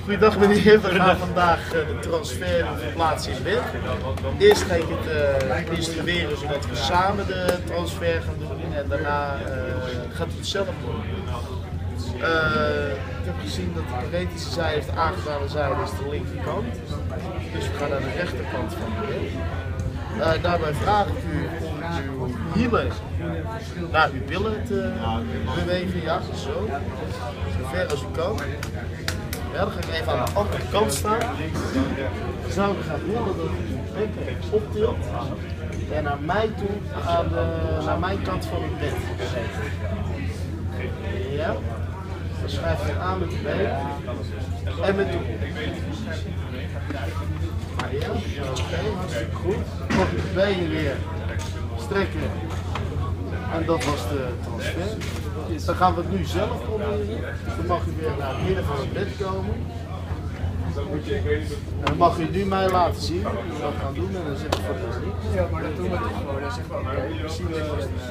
Goedendag meneer, we gaan vandaag de transfer verplaatsen in bed. Eerst ga ik het instrueren zodat we samen de transfer gaan doen en daarna gaat u het zelf doen. Ik heb gezien dat de theoretische zij heeft aangedane zijde is de linkerkant. Dus we gaan naar de rechterkant van de bed. Daarbij vraag ik u om uw hielen naar uw billen te bewegen, ja, zo ver als u kan. Ja, dan ga ik even aan de andere kant staan. Dan zou ik gaan willen dat u uw bekken optilt en naar mij toe, naar mijn kant van het bed. Ja, dan schrijf je aan met de benen en met de kop. Ja, oké, hartstikke goed. Dan mag je de benen weer strekken en dat was de transfer. Dan gaan we het nu zelf proberen. Dus dan mag u weer naar het midden van het bed komen. En dan mag u nu mij laten zien hoe we dat gaan doen en dan zit ik voor de niet. Ja, maar dat doen we toch gewoon. Dan zeggen we oké, we zien dit als een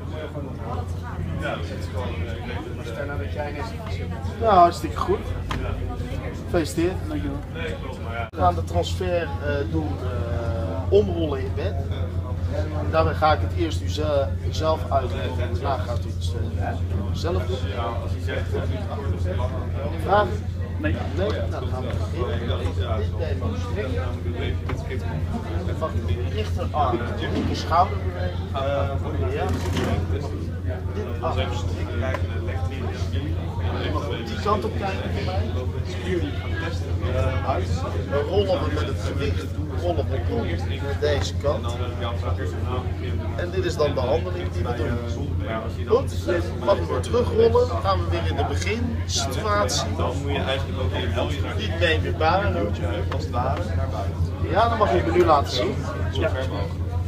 maar stel nou dat jij net Nou, hartstikke goed. Gefeliciteerd. Dankjewel. We gaan de transfer doen omrollen in bed. Daarbij ga ik het eerst u zelf uitleggen en daarna gaat u het zelf doen. Vraag? Nee. Nee? Nou, dan gaan we beginnen. Dit demo strekken. En van de rechterarm de linker schouder bewegen. Ja. Dit arm strekken. Die kant op kijken voor mij. Dan rollen we met het gewicht rollen we om naar deze kant. En dit is dan de handeling die we doen. Goed, mag we weer terugrollen, dan gaan we weer in de beginsituatie. Dan moet je eigenlijk ook Dit been weer buiten. als het ware naar buiten. Ja, dan mag je me nu laten zien. Zo ver mogelijk.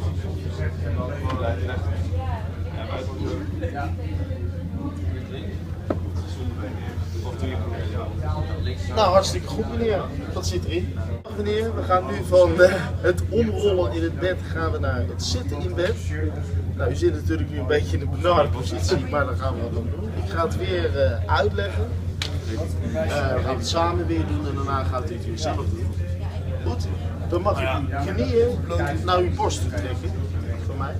Nou, hartstikke goed meneer. Dat zit erin. Meneer, we gaan nu van het omrollen in het bed gaan we naar het zitten in bed. Nou, u zit natuurlijk nu een beetje in een benarde positie, maar dan gaan we dat doen. Ik ga het weer uitleggen. We gaan het samen weer doen en daarna gaat u het weer zelf doen. Goed, dan mag u uw knieën naar uw borst toe trekken. Voor mij.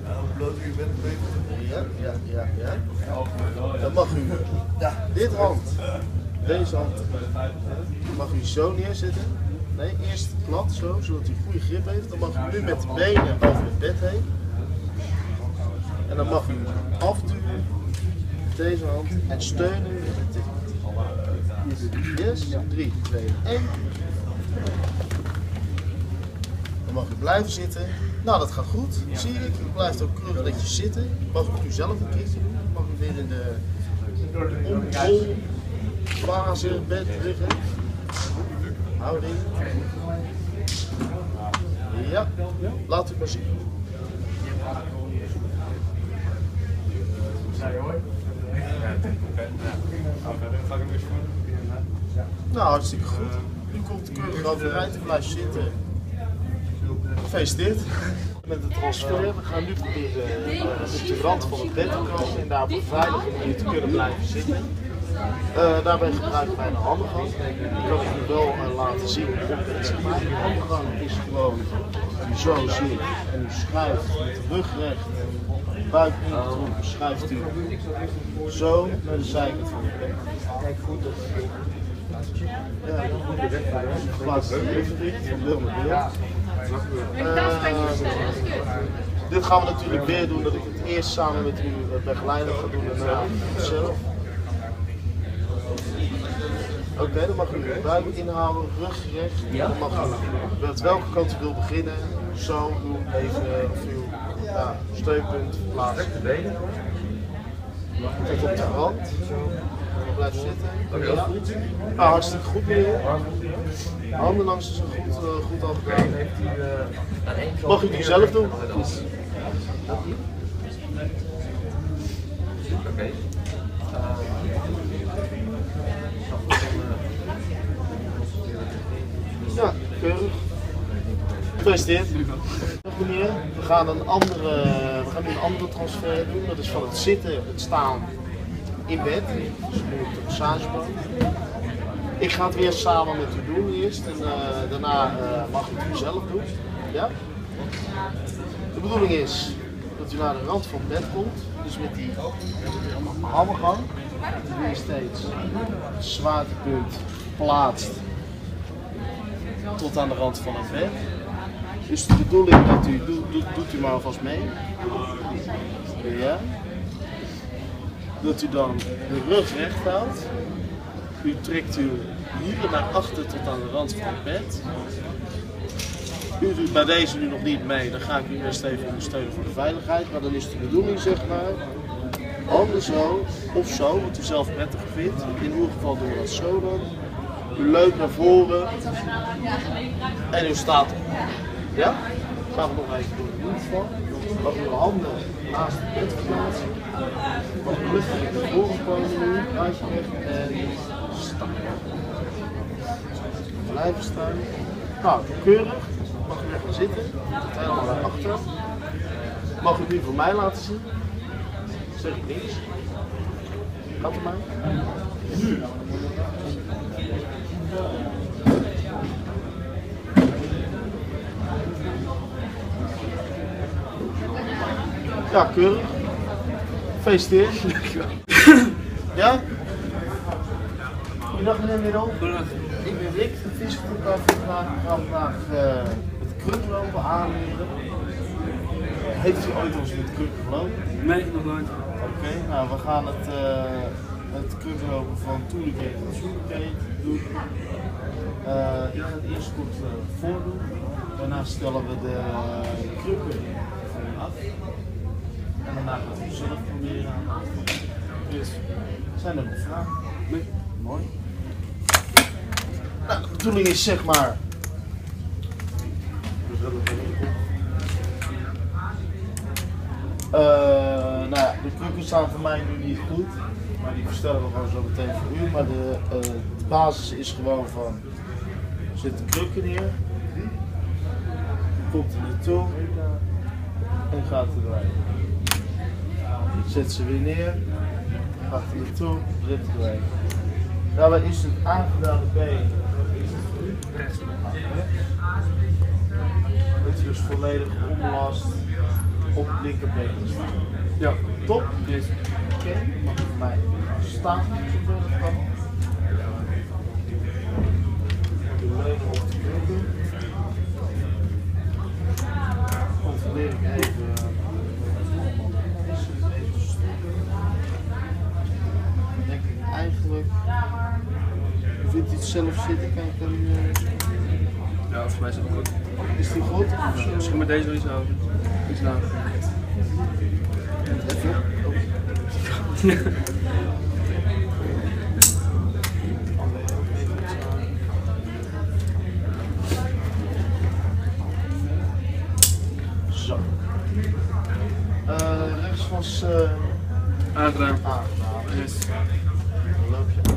Ja. Dan mag u dit hand, deze hand, mag u zo neerzetten. Nee, eerst plat zo, zodat u goede grip heeft. Dan mag u nu met de benen over het bed heen. En dan mag u afduwen, deze hand, en steunen met de hand. Yes, 3, 2, 1. Dan mag u blijven zitten. Nou, dat gaat goed, zie ik. U blijft ook keurig netjes zitten. Mag u zelf een keertje doen. Mag u weer in de omrolfase bed liggen. Houding. Ja, laat u maar zien. Nou, hartstikke goed. U komt keurig overeind en blijft zitten. Gefeliciteerd met de transfer. We gaan nu proberen op de rand van het bed te komen en daar op een veilige manier te kunnen blijven zitten. Daarbij gebruiken wij een handengang. Die kan ik u wel laten zien op bed. De handengang is gewoon dat u zo zit en u schuift met de rug recht, buik ingetrokken, schuift u zo naar de zijkant van het bed. Kijk goed dat geplaatst evenwicht van wil naar wil. Dit gaan we natuurlijk weer doen, dat ik het eerst samen met uw begeleider ga doen en daarna zelf. Oké, dan mag u uw buik inhouden, rug recht. Dan mag u met welke kant u wil beginnen, zo doen, even of uw steunpunt plaatsen. Tot op de rand. Blijf zitten. Ja. Ah, hartstikke goed meneer. Handen langs is goed al gedaan. Mag u die zelf doen? Oké. Ja, keurig. Gefeliciteerd. Meneer, we gaan nu een andere transfer doen. Dat is van het zitten, het staan in bed. Dus nu op de massagebank. Ik ga het weer samen met u doen eerst en daarna mag u het zelf doen. Ja? De bedoeling is dat u naar de rand van het bed komt, dus met die hammergang. Weer steeds het zwaartepunt plaatst tot aan de rand van het bed. Dus de bedoeling dat u, doet u maar alvast mee. Ja. Dat u dan de rug recht houdt. U trekt uw hielen naar achter tot aan de rand van het bed. U doet bij deze nu nog niet mee, dan ga ik u eerst even ondersteunen voor de veiligheid. Maar dan is de bedoeling zeg maar, handen zo of zo, wat u zelf prettiger vindt. In ieder geval doen we dat zo dan. U leunt naar voren en u staat op. Ja? Gaan we nog even door de mond van. Mag uw handen naast het bed plaatsen. Mag u rustig naar voren komen nu, buitje weg en staan. Blijven staan. Nou, keurig. Mag u even zitten. Zit helemaal naar achter. Mag u het nu voor mij laten zien? Zeg ik niks. Gaat het maar. Nu. Ja, keurig. Gefeliciteerd. Ja? Goedendag meneer Middel. Ik ben Rick, de fysiotherapeut. Ik ga vandaag het kruklopen aanleren. Heeft u ooit eens met kruk gelopen? Nee, nog nooit. Oké, nou we gaan het kruklopen van Tourigate naar Tourigate doen. Ik ga het eerst kort voordoen. Daarna stellen we de krukken van u af. En daarna gaan we het zelf proberen aan. Dus, zijn er nog vragen? Nee. Mooi. Nou, de bedoeling is zeg maar. Nou ja, de krukken staan voor mij nu niet goed, maar die verstellen we gewoon zo meteen voor u. Maar de basis is gewoon van, zet de krukken neer, komt er naartoe en gaat er doorheen. Zet ze weer neer, gaat er naartoe, zet er doorheen. Daarbij is het aangedane been rechts. Dat je dus volledig onbelast op het linkerbeen staat. Ja, top. Dus oké, mag je voor mij staan zover het kan. De leunen op de krukken. Controleer ik even. Denk ik eigenlijk. Vindt u het zelf zitten? Kan u. Ja, volgens mij is het goed. Is die goed? Misschien met deze wel iets over. Iets later. Even. Zo. Rechts was Aangedaan. Yes. Dan loop je.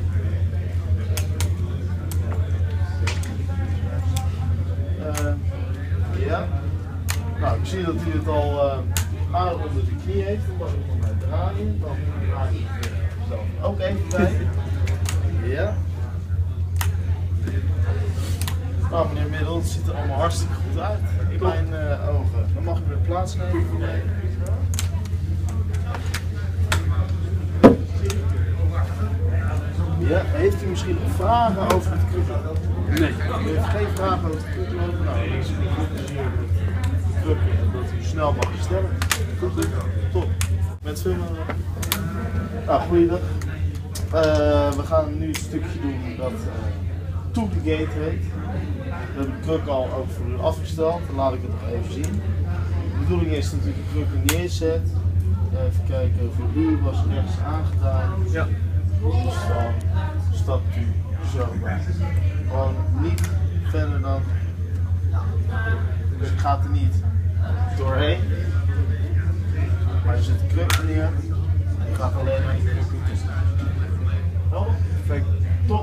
Ja. Nou, ik zie dat u het al aardig onder de knie heeft. Dan mag ik nog maar draaien. Dan draai ik zelf ook even bij. Ja. Nou, meneer Middel, het ziet er allemaal hartstikke goed uit in mijn ogen. Dan mag u weer plaatsnemen voor mij. Ja, heeft u misschien nog vragen over het kruklopen? Nee. U heeft geen vragen over het kruklopen? Nou, dan is het een goed plezier met het krukken en dat u snel mag bestellen. Goed, top. Met veel Nou, goeiedag. We gaan nu een stukje doen dat To The Gate heet. We hebben de kruk al ook voor u afgesteld, dan laat ik het nog even zien. De bedoeling is dat u de krukken neerzet. Even kijken, voor u was rechts aangedaan. Ja. Dus dan stapt u zo bij. Gewoon niet verder dan. Dus je gaat er niet doorheen. Maar je zet de kruk neer. En je gaat alleen maar in de kruk tussen. Oh, perfect. Top.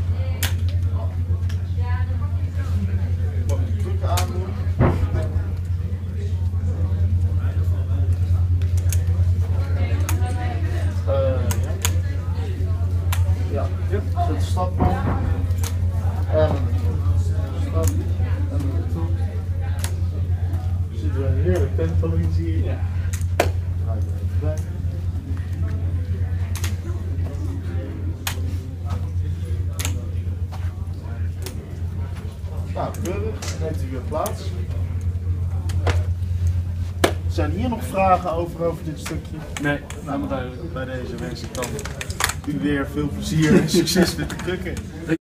Mag je de krukken aandoen. Ja. Zet de stap aan. organiseren. Draai er even bij. Nou, keurig. Neemt u weer plaats. Zijn hier nog vragen over dit stukje? Nee, helemaal duidelijk. Bij deze wens ik dan u weer veel plezier en succes met de krukken.